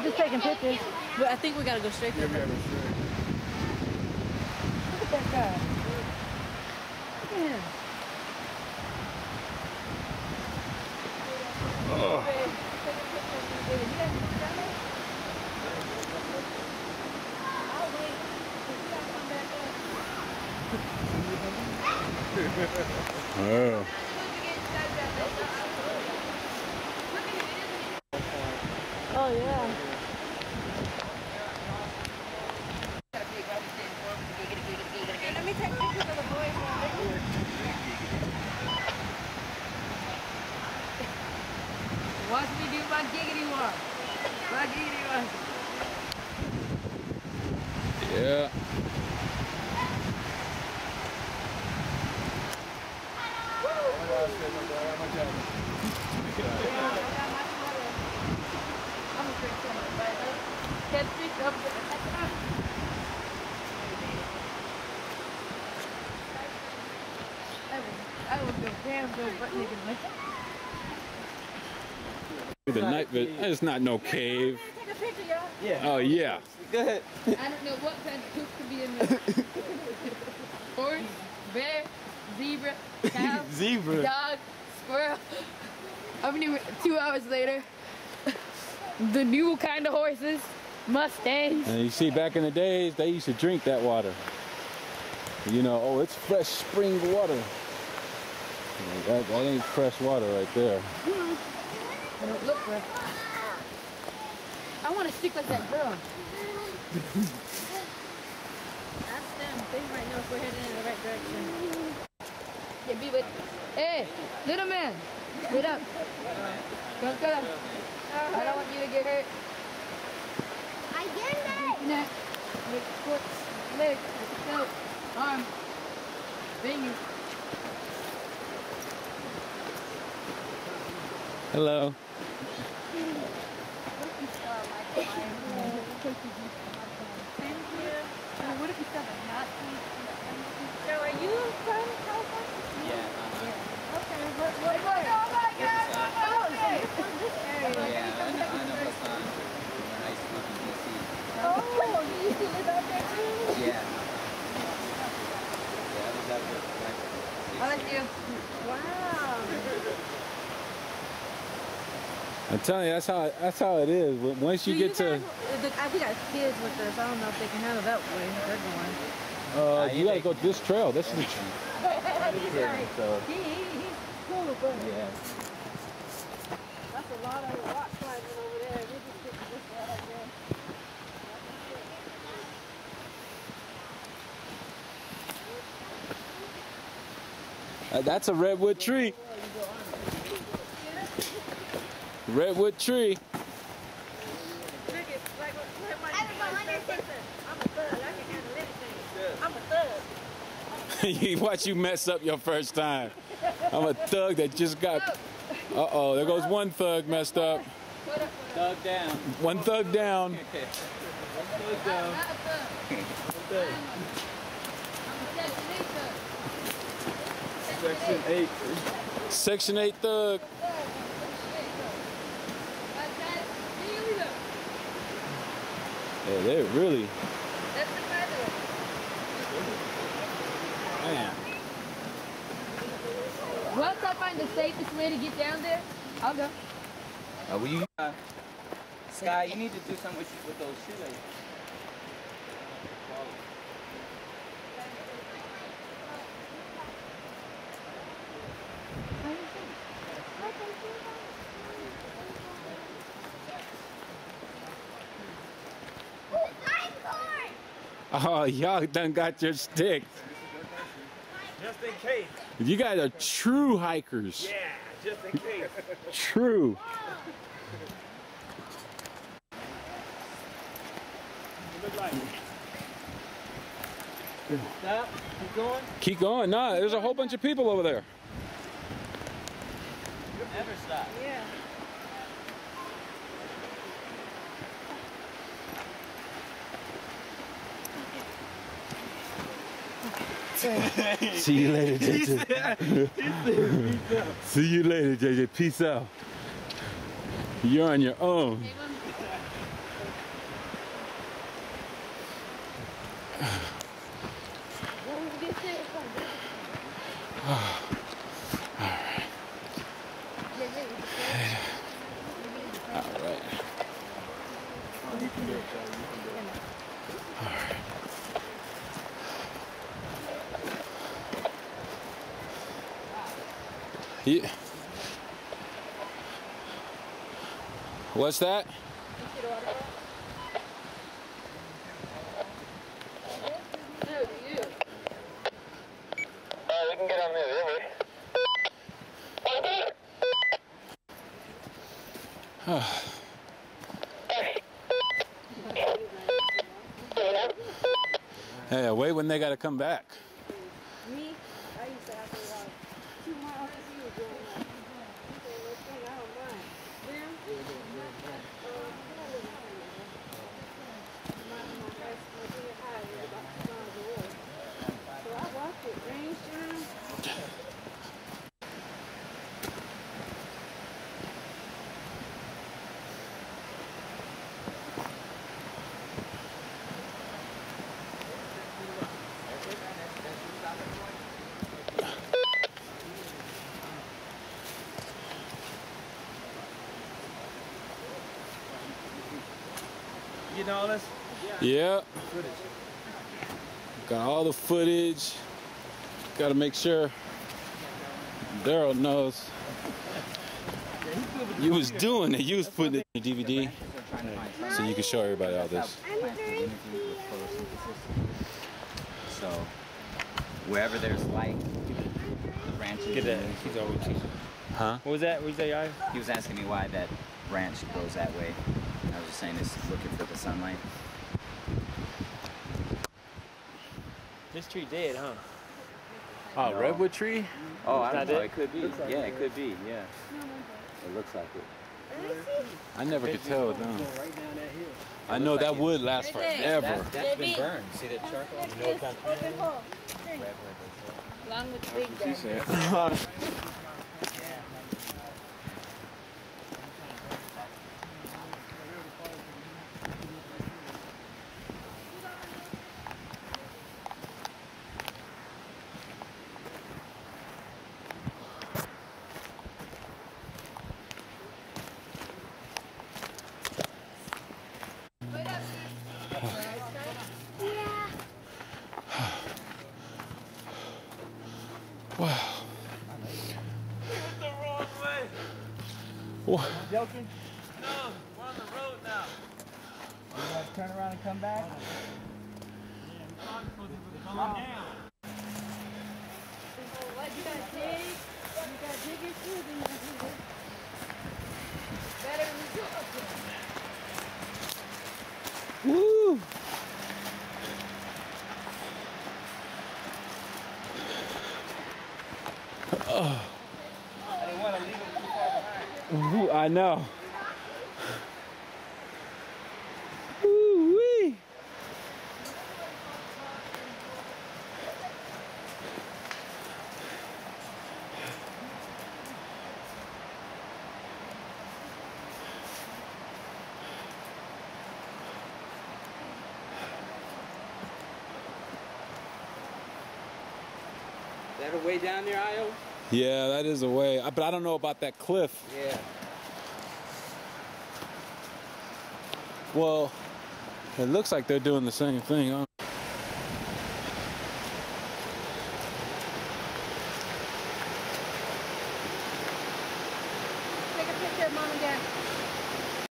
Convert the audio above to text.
just taking pictures. But I think we gotta go straight there. Look at that guy. Look at him. Oh. Oh. Oh yeah. Let me take pictures of the boys. Watch me do my giggity walk. My giggity walk. Yeah. I was a damn good butt nigga. The night, but it's not no cave. Take a picture, y'all. Yeah. Oh yeah. Go ahead. I don't know what kind of poop could be in there. Horse, bear, zebra, cow, Zebra. dog, squirrel. I mean, 2 hours later, the new kind of horses, Mustangs. And you see, back in the days, they used to drink that water. You know, oh, it's fresh spring water. That ain't fresh water right there. I don't look fresh. I want to stick like that girl. Ask them. They might know if we're heading in the right direction. Yeah, be with. Hey, little man, get up. Don't get up. I don't want you to get hurt. I get it. Neck, foot, leg, foot, arm, finger. Hello. Thank you. What if you said a Nazi? So are you from California? Yeah. Okay, what? Oh my God! Oh, okay. From this area. Yeah, I know Hassan when I used to live in D.C. Oh, you used to live out there too? Yeah. Yeah, I was out there for like 6 I like you. Wow. I'm telling you, that's how it is. Once you get to, we got kids with us. I don't know if they can handle that way they're going. you gotta go to this trail. This is He's cool, but Yeah. that's a lot of rock climbing over there. We just get this right there. that's a redwood tree. Redwood tree. I'm a thug. I can handle anything. I'm a thug. You watch you mess up your first time. I'm a thug that just got. Uh-oh, there goes one thug messed up. Dug down. One thug down. Dug down. Section 8. Section 8 thug. Yeah, they're really. That's the president. Man. Once I find the safest way to get down there, I'll go. Will you? Sky, you need to do something with those shoelaces. Oh, y'all done got your sticks. Just in case. You guys are true hikers. Yeah, just in case. True. Look like. Stop. Keep going. Keep going. Nah, there's a whole bunch of people over there. Never stop. Yeah. See you later, JJ. See you later, JJ. Peace out. You're on your own. Yeah. What's that? We can get on the river. Hey, wait when they gotta come back. Me, I used to have to walk 2 miles to see what's going on. So let's think, I don't mind. Them? My junior high was about 2 miles away. So I walked it, rain, shine. Getting all this? Yeah. Got all the footage. Got to make sure Daryl knows you was doing it. You was putting it in your DVD, so you can show everybody all this. So wherever there's light, the branches. Get that. He's always teaching. Huh? What was that? What was that, guy? He was asking me why that branch goes that way. I was just saying it's looking for the sunlight. This tree dead, huh? Oh, No. redwood tree? Oh, I Is don't that know. it? It could be. Yeah, it could be. Yeah. It looks like it. I never could tell with them. I know that would last forever. That's been burned. See that charcoal? Look at this open hole. Drink. Along with the big guy. Wow. The wrong way. What? Joking? No, we're on the road now. You guys turn around and come back? Come down. What you gotta dig? You gotta dig your food and you can do it. Better than you up there. Woo! I didn't want to leave him too far behind. Ooh, I know. Woo-wee. Is that a way down there, Io? Yeah, that is a way. But I don't know about that cliff. Yeah. Well, it looks like they're doing the same thing. I don't